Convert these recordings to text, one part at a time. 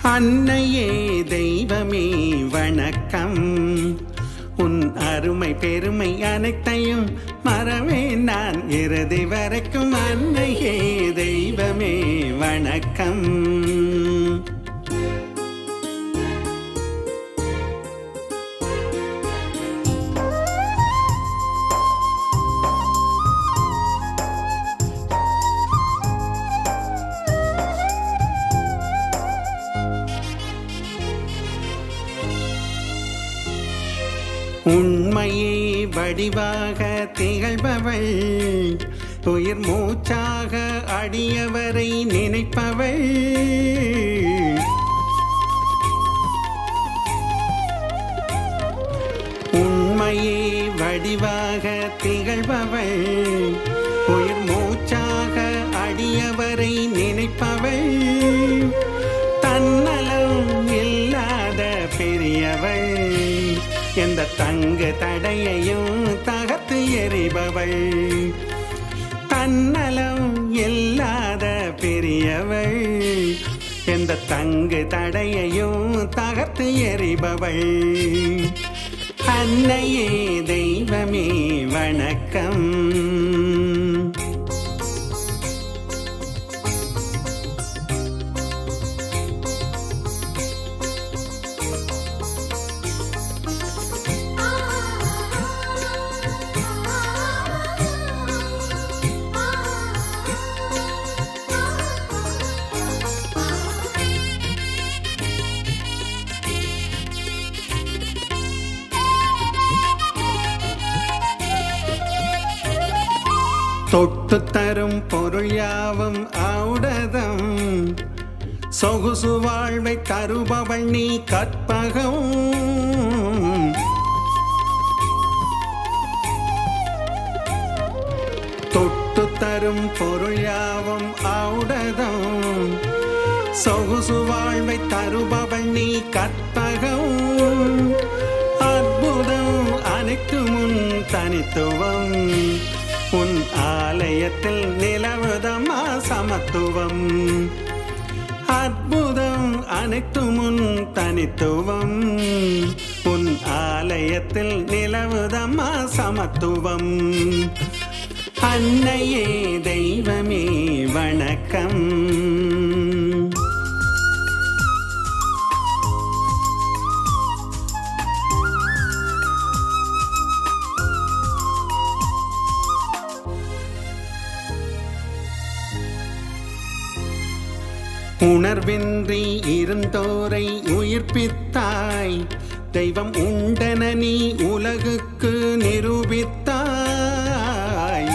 அன்னையே தெய்வமே வணக்கம். உன் அருமை பெருமை அனைத்தையும் மறவேன் நான் இறுதி வரைக்கும். அன்னையே தெய்வமே வணக்கம். உண்மையே வடிவாக திகழ்பவள், உயிர் மூச்சாக அடியவரை நினைப்பவள். உண்மையே வடிவாக திகழ்பவள், உயிர் மூச்சாக அடியவரை நினைப்பவள். தன்னலம் இல்லாத பெரியவள், எந்த தங்கு தடையையும் தகர்த்து எறிபவள். தன்னலம் இல்லாத பெரியவள், எந்த தங்கு தடையையும் தகர்த்து எறிபவள். அன்னையே தெய்வமே வணக்கம். தொட்டு தரும் பொருள் யாவும் ஔடதம், சொகுசு வாழ்வை தருபவள் நீ கற்பகம். தொட்டு தரும் பொருள் யாவும் ஔடதம், சொகுசு வாழ்வை தருபவள் நீ கற்பகம். அற்புதம் அனைத்தும் உன் தனித்துவம், உன் ஆலயத்தில் நிலவுதமா சமத்துவம். அற்புதம் அனைத்தும் உன் தனித்துவம், உன் ஆலயத்தில் நிலவுதமா சமத்துவம். அன்னையே தெய்வமே வணக்கம். உணர்வின்றி இருந்தோரை உயிர்ப்பித்தாய், தெய்வம் உண்டென நீ உலகுக்கு நிரூபித்தாய்.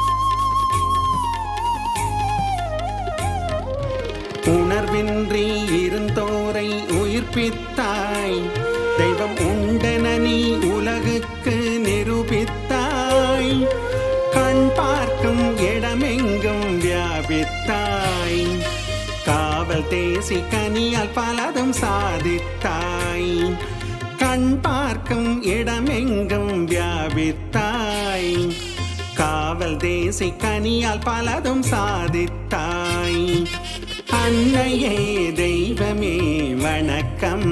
உணர்வின்றி இருந்தோரை உயிர்ப்பித்தாய், தெய்வம் உண்டென நீ உலகுக்கு நிரூபித்தாய். கண் பார்க்கும் இடமெங்கும் வியாபித்தாய், காவல் தேசி கனியால் பலதும் சாதித்தாய். கண் பார்க்கும் இடமெங்கும் வியாபித்தாய், காவல் தேசி கனியால் பலதும் சாதித்தாய். அன்னையே தெய்வமே வணக்கம்.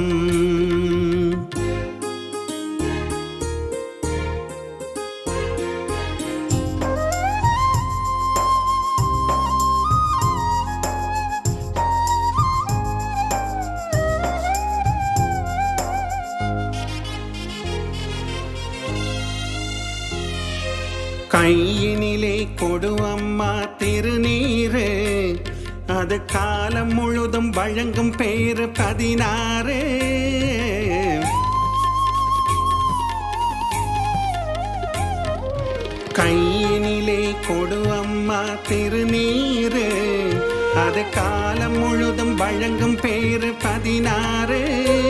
கையினிலே கொடு அம்மா திருநீரு, அது காலம் முழுதும் வழங்கும் பேரு 16. கையினிலே கொடு அம்மா திருநீரு, அது காலம் முழுதும் வழங்கும் பேரு 16.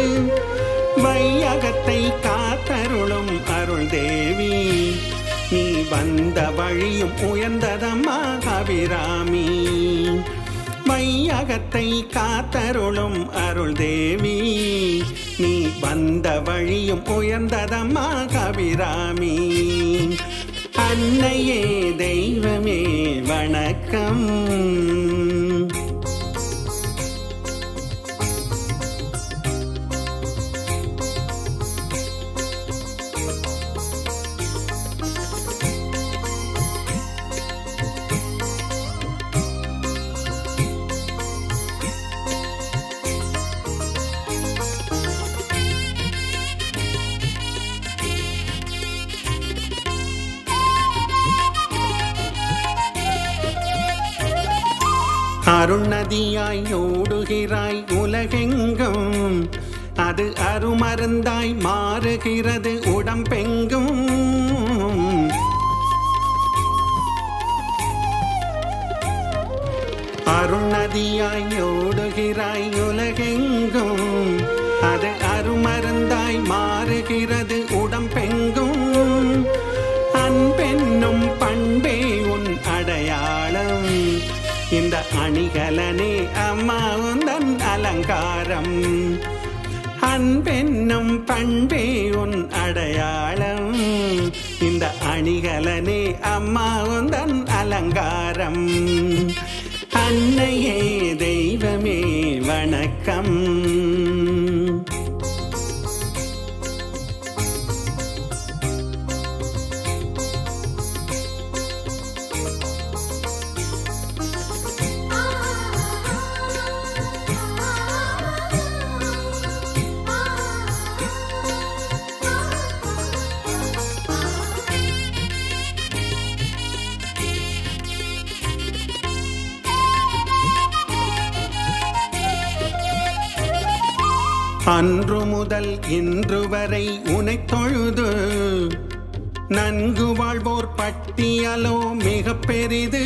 வையகத்தை காத்தருளும் அருள் தேவி, நீ வந்த வழியும் உயர்ந்ததம்மா அபிராமி. வையகத்தை காத்தருளும் அருள் தேவி, நீ வந்த வழியும் உயர்ந்ததம்மா அபிராமி. அன்னையே தெய்வமே வணக்கம். அருள்நதியாய் ஓடுகிறாய் உலகெங்கும், அது அருமருந்தாய் மாறுகிறது உடம்பெங்கும். அருள்நதியாய் ஓடுகிறாய் உலகெங்கும், அது அருமருந்தாய் மாறுகிறது உடம்பெங்கும். அன்பென்னும் பண்பே உன் அடையாளம், இந்த அணிகலனே அம்மா உந்தன் அலங்காரம். அன்பென்னும் பண்பே உன் அடையாளம், இந்த அணிகலனே அம்மா உந்தன் அலங்காரம். அன்னையே தெய்வமே வணக்கம். அன்று முதல் இன்று வரை உனைத் தொழுது நன்கு வாழ்வோர் பட்டியலோ மிக பெரிது.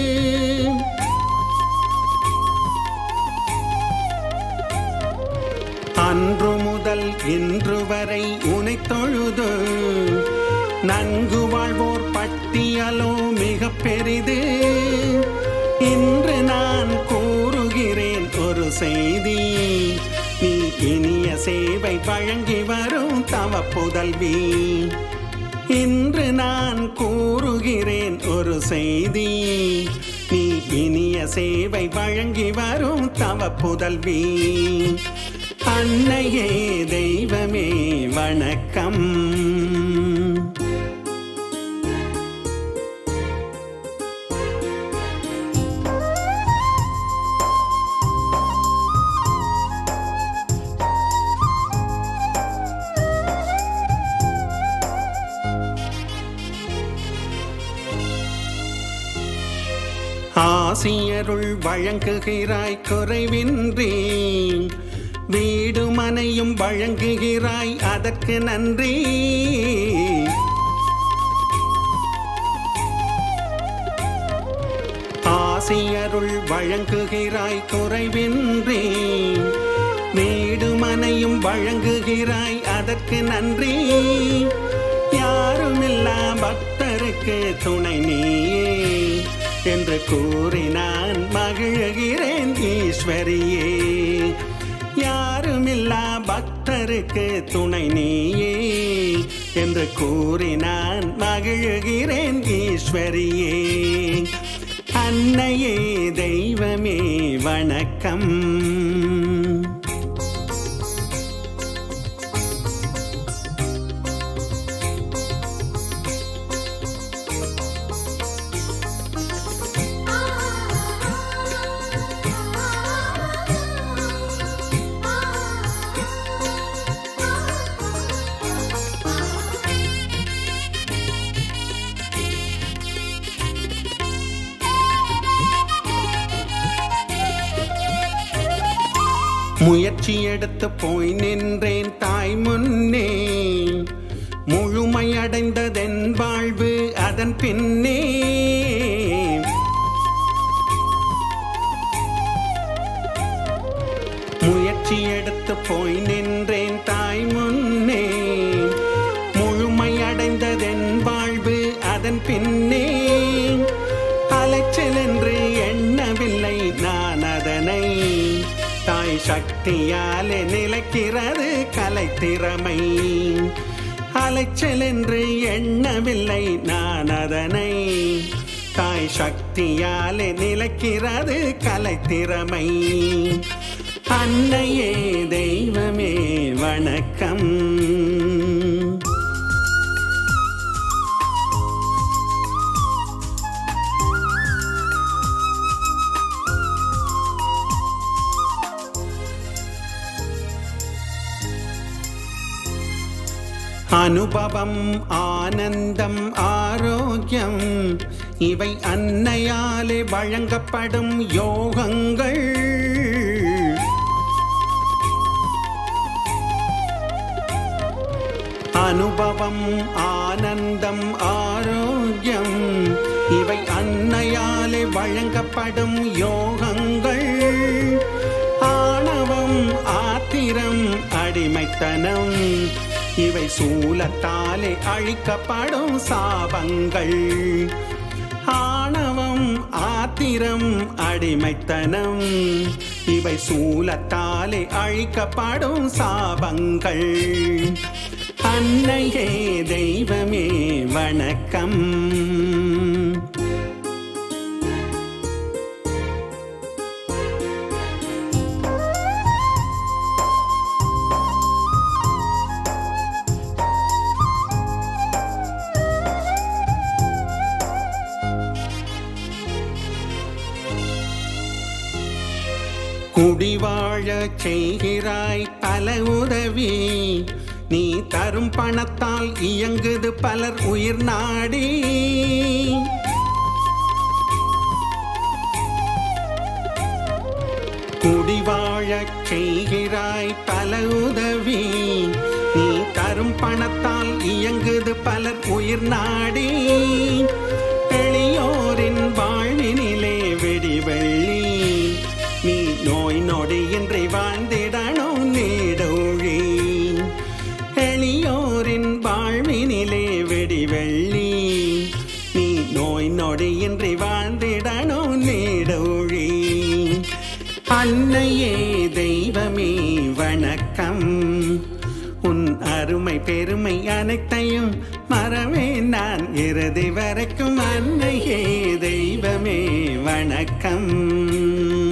அன்று முதல் இன்று வரை உனைத் தொழுது நன்கு வாழ்வோர் பட்டியலோ மிக பெரிது. இன்று நான் கூறுகிறேன் ஒரு செய்தி, நீ இனிய சேவை வழங்கி வரும் தவ புதல்வி. இன்று நான் கூறுகிறேன் ஒரு செய்தி, நீ இனிய சேவை வழங்கி வரும் தவ புதல்வி. அன்னையே தெய்வமே வணக்கம். ஆசியருள் வழங்குகிறாய் குறைவின்றி, வீடு மனையும் வழங்குகிறாய் அதற்கு நன்றி. ஆசியருள் வழங்குகிறாய் குறைவின்றி, வீடு மனையும் வழங்குகிறாய் அதற்கு நன்றி. யாருமில்லா பக்தருக்கு துணை நீயே என்று கூறி நான் மகிழ்கிறேன் ஈஸ்வரியே. யாருமில்லா பக்தருக்கு துணை நீயே என்று கூறி நான் மகிழ்கிறேன் ஈஸ்வரியே. அன்னையே தெய்வமே வணக்கம். முயற்சி எடுத்து போய் நின்றேன் தாய் முன்னே, முழுமையடைந்ததென் வாழ்வு அதன் பின்னே. முயற்சி எடுத்து போய் நின்றேன் தாய் முன்னே, முழுமையடைந்ததென் வாழ்வு அதன் பின்னே. அலைச்சல் என்று எண்ணவில்லை நான் அதனை, தாய் சக்தியாலே நிலைக்கிறது கலைத்திறமை. அலைச்சல் என்று எண்ணவில்லை நான் அதனை, தாய் சக்தியாலே நிலைக்கிறது கலைத்திறமை. அன்னையே தெய்வமே வணக்கம். அனுபவம் ஆனந்தம் ஆரோக்கியம் இவை அன்னையாலே வழங்கப்படும் யோகங்கள். அனுபவம், ஆனந்தம், ஆரோக்கியம் இவை அன்னையாலே வழங்கப்படும் யோகங்கள். ஆணவம், ஆத்திரம், அடிமைத்தனம் இவை சூலத்தாலே அழிக்கப்படும் சாபங்கள். ஆணவம், ஆத்திரம், அடிமைத்தனம் இவை சூலத்தாலே அழிக்கப்படும் சாபங்கள். அன்னையே தெய்வமே வணக்கம். குடிவாழச் செய்கிறாய் பல உதவி, நீ தரும் பணத்தால் இயங்குது பலர் உயிர் நாடி. குடிவாழச் செய்கிறாய் பல உதவி, நீ தரும் பணத்தால் இயங்குது பலர் உயிர் நாடி. எளியோரின் வாழ்வினிலே வெடிவெள்ளி, நீ நோய் நொடியின்றி வாழ்ந்திடணும் நீடூழி. எளியோரின் வாழ்வினிலே வெடிவெள்ளி, நீ நோய் நொடியின்றி வாழ்ந்திடணும் நீடூழி. அன்னையே தெய்வமே வணக்கம். உன் அருமை பெருமை அனைத்தையும் மறவேன் நான் இறுதி வரைக்கும். அன்னையே தெய்வமே வணக்கம்.